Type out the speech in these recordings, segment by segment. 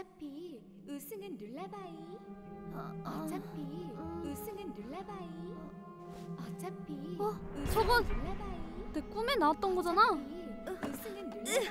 어차피 우승은 룰라바이. 어차피 우승은 룰라바이. 어차피 우승은 저건 룰라바이. 내 꿈에 나왔던 거잖아. 우승은 룰라바이.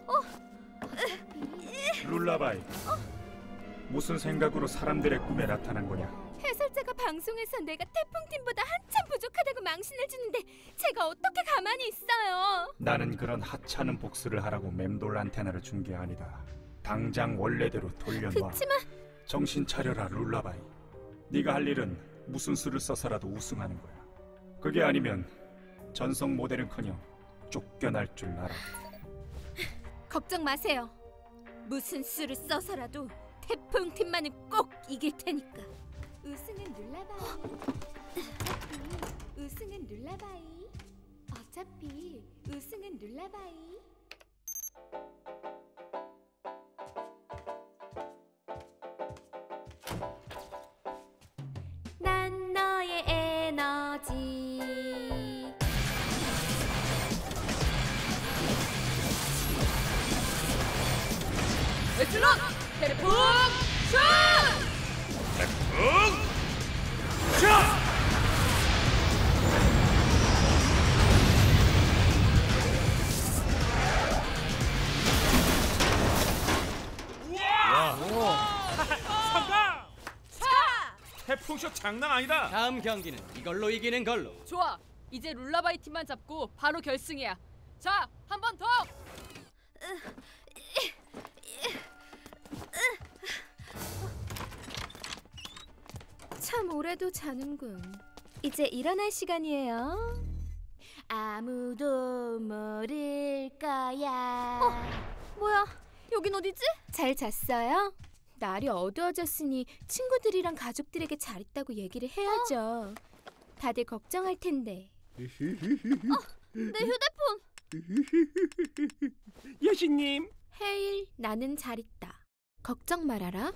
어차피 룰라바이, 무슨 생각으로 사람들의 꿈에 나타난 거냐? 해설자가 방송에서 내가 태풍팀보다 한참 부족하다고 망신을 주는데 제가 어떻게 가만히 있어요? 나는 그런 하찮은 복수를 하라고 맴돌 안테나를 준 게 아니다. 당장 원래대로 돌려놔. 그치만 정신 차려라 룰라바이. 네가 할 일은 무슨 수를 써서라도 우승하는 거야. 그게 아니면 전성 모델은커녕 쫓겨날 줄 알아. 걱정 마세요. 무슨 수를 써서라도 태풍팀만은 꼭 이길 테니까. 우승은 룰라바이. 어차피 우승은 룰라바이. 어차피 우승은 룰라바이. 난 너의 에너지. 에슬론 대풍 슛! 성공! 태풍쇼 장난 아니다. 다음 경기는 이걸로 이기는 걸로. 좋아. 이제 룰라바이 팀만 잡고 바로 결승이야. 자, 한 번 더. 참 오래도 자는군. 이제 일어날 시간이에요. 아무도 모를 거야. 뭐야? 여긴 어디지? 잘 잤어요? 날이 어두워졌으니 친구들이랑 가족들에게 잘 있다고 얘기를 해야죠. 다들 걱정할 텐데. 내 휴대폰. 여신님. 헤일, 나는 잘 있다. 걱정 말아라.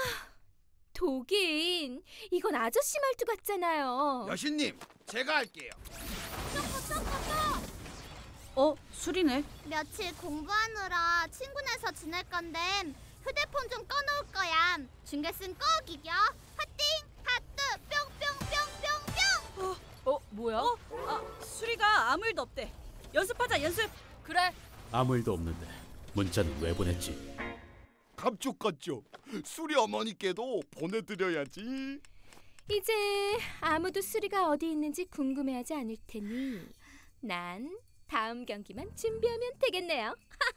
독인, 이건 아저씨 말투 같잖아요. 여신님, 제가 할게요. 술이네. 며칠 공부하느라 친구네서 지낼 건데 휴대폰 좀 꺼놓을 거야. 중계승 꼭 이겨. 하팅, 하트, 뿅뿅뿅뿅뿅. 뭐야? 수리가 아무 일도 없대. 연습하자, 연습. 그래. 아무 일도 없는데 문자는 왜 보냈지? 감쪽같죠. 수리 어머니께도 보내드려야지. 이제 아무도 수리가 어디 있는지 궁금해하지 않을 테니 난 다음 경기만 준비하면 되겠네요.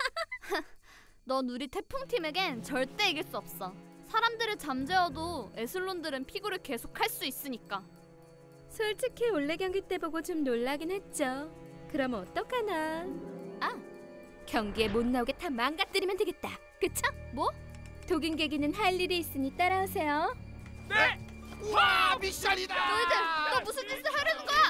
넌 우리 태풍팀에겐 절대 이길 수 없어. 사람들을 잠재워도 에슬론들은 피구를 계속 할 수 있으니까. 솔직히 원래 경기 때 보고 좀 놀라긴 했죠. 그럼 어떡하나. 경기에 못 나오게 다 망가뜨리면 되겠다. 그쵸? 뭐? 독인 계기는 할 일이 있으니 따라오세요. 네. 와, 미션이다. 너희들 또 무슨 짓을 하려는 거야?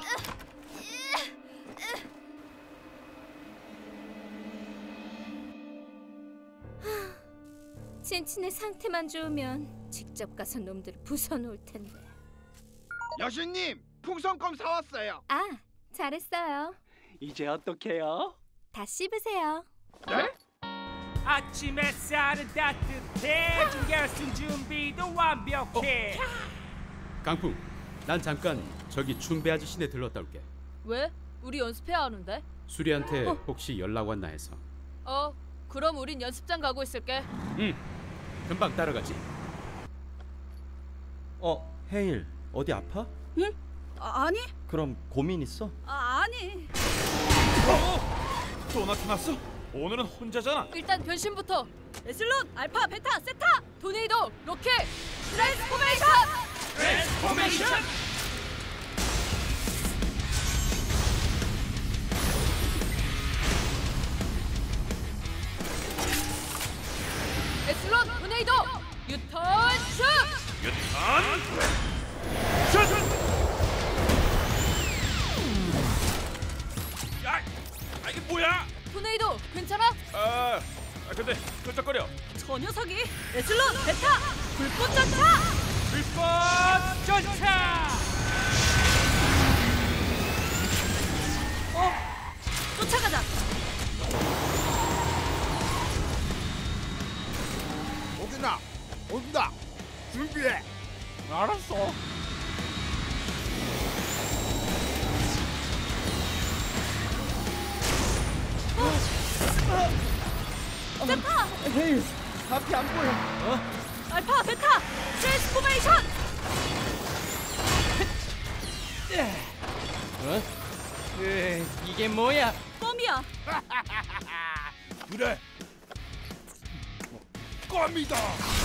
친친의 상태만 좋으면 직접 가서 놈들을 부숴놓을 텐데. 여신님, 풍선껌 사왔어요. 잘했어요. 이제 어떡해요? 다 씹으세요. 네? 아침 햇살은 따뜻해. 준결승 준비도 완벽해. 강풍, 난 잠깐 저기 충배 아저씨네 들렀다 올게. 왜? 우리 연습해야 하는데. 수리한테 혹시 연락 왔나 해서. 그럼 우린 연습장 가고 있을게. 금방 따라가지. 헤일, 어디 아파? 응? 아니. 그럼 고민 있어? 아니. 또 나타났어? 오늘은 혼자잖아. 일단 변신부터. 에슬론, 알파, 베타, 세타. 토네이도, 로켓, 트랜스포메이션! 트랜스포메이션! 에슬론, 토네이도, 유턴 슛! 유턴 슛! 야, 이게 뭐야? 토네이도, 괜찮아? 근데 끈적거려. 저 녀석이 에슬론, 베타, 불꽃 전차. 불꽃 전차! 쫓아가자. 여순아, 온다. 준비해. 알았어. 헤일, 앞이 안 보여. 알파, 베타, 트랜스포메이션! 이게 뭐야? 껌이야. 그래. 껌이다.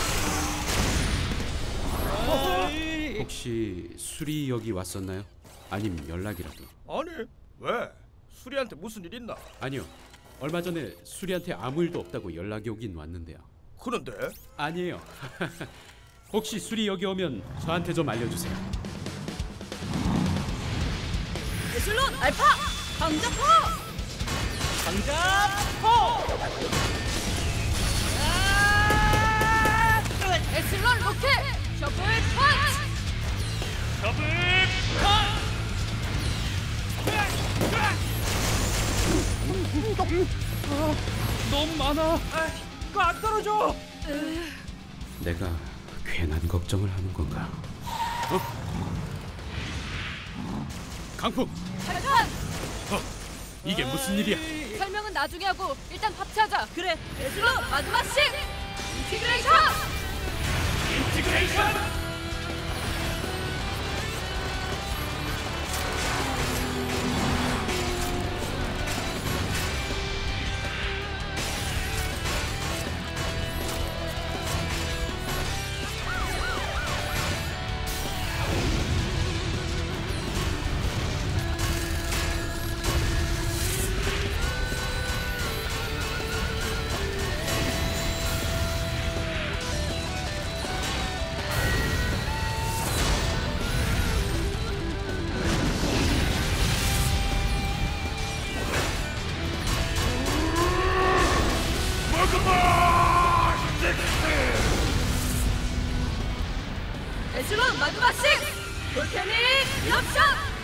혹시 수리 여기 왔었나요? 아님 연락이라도? 아니 왜? 수리한테 무슨 일 있나? 아니요. 얼마 전에 수리한테 아무 일도 없다고 연락이 오긴 왔는데요. 그런데 아니에요. 혹시 수리 여기 오면 저한테 좀 알려주세요. 에슬론 알파, 강자포! 에슬론 로켓 셔플 펀치. 너무 많아. 그거 안 떨어져. 내가 괜한 걱정을 하는 건가? 강풍! 이게 무슨 일이야? 설명은 나중에 하고 일단 합체하자. 그래, 에슬론 마그마씩! 인티그레이션. 에슬론 마그마씩! 볼케닉 이럽션!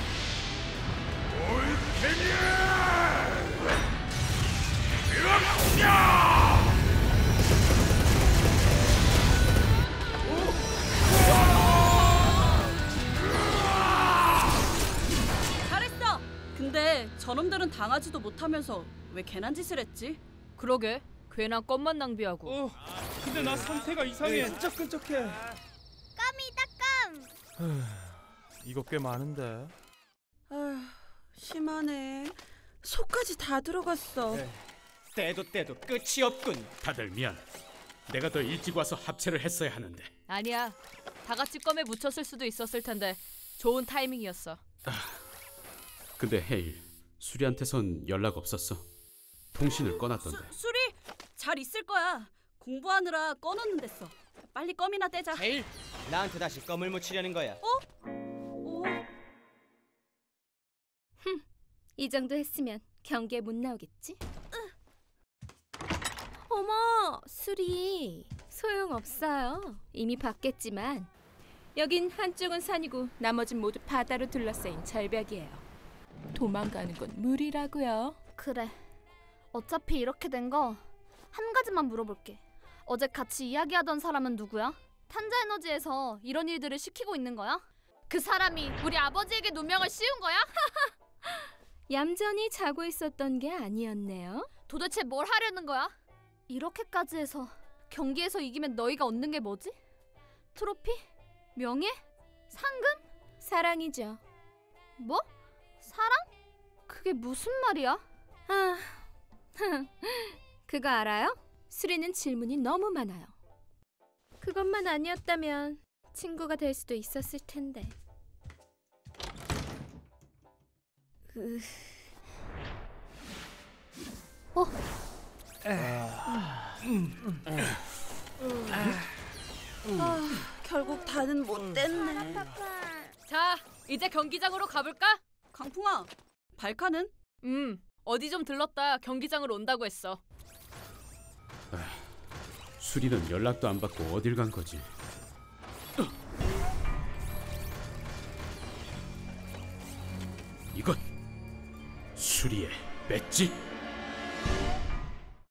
잘했어! 근데 저놈들은 당하지도 못하면서 왜 괜한 짓을 했지? 그러게 괜한 껌만 낭비하고. 근데 나 상태가 이상해. 끈적끈적해. 껌이다 껌. 이거 꽤 많은데. 아휴, 심하네. 속까지 다 들어갔어. 때도 끝이 없군. 다들 미안. 내가 더 일찍 와서 합체를 했어야 하는데. 아니야. 다 같이 껌에 묻혔을 수도 있었을 텐데 좋은 타이밍이었어. 근데 헤일, 수리한테선 연락 없었어. 통신을 꺼놨던데. 수리 잘 있을 거야. 공부하느라 꺼놓는 데서. 빨리 껌이나 떼자. 헤일, 나한테 다시 껌을 묻히려는 거야. 오, 이 정도 했으면 경기에 못 나오겠지? 어머, 수리 소용없어요. 이미 봤겠지만 여긴 한쪽은 산이고 나머진 모두 바다로 둘러싸인 절벽이에요. 도망가는 건 무리라고요. 그래. 어차피 이렇게 된 거 한 가지만 물어볼게. 어제 같이 이야기하던 사람은 누구야? 탄자 에너지에서 이런 일들을 시키고 있는 거야? 그 사람이 우리 아버지에게 누명을 씌운 거야? 얌전히 자고 있었던 게 아니었네요. 도대체 뭘 하려는 거야? 이렇게까지 해서 경기에서 이기면 너희가 얻는 게 뭐지? 트로피? 명예? 상금? 사랑이죠. 뭐? 사랑? 그게 무슨 말이야? 아, 그거 알아요? 수리는 질문이 너무 많아요. 그것만 아니었다면 친구가 될 수도 있었을 텐데. 결국 다는 못 뗐네. 자, 이제 경기장으로 가볼까? 강풍아, 발카는? 어디 좀 들렀다 경기장으로 온다고 했어. 수리는 연락도 안 받고 어딜 간 거지? 이건 수리의 배지?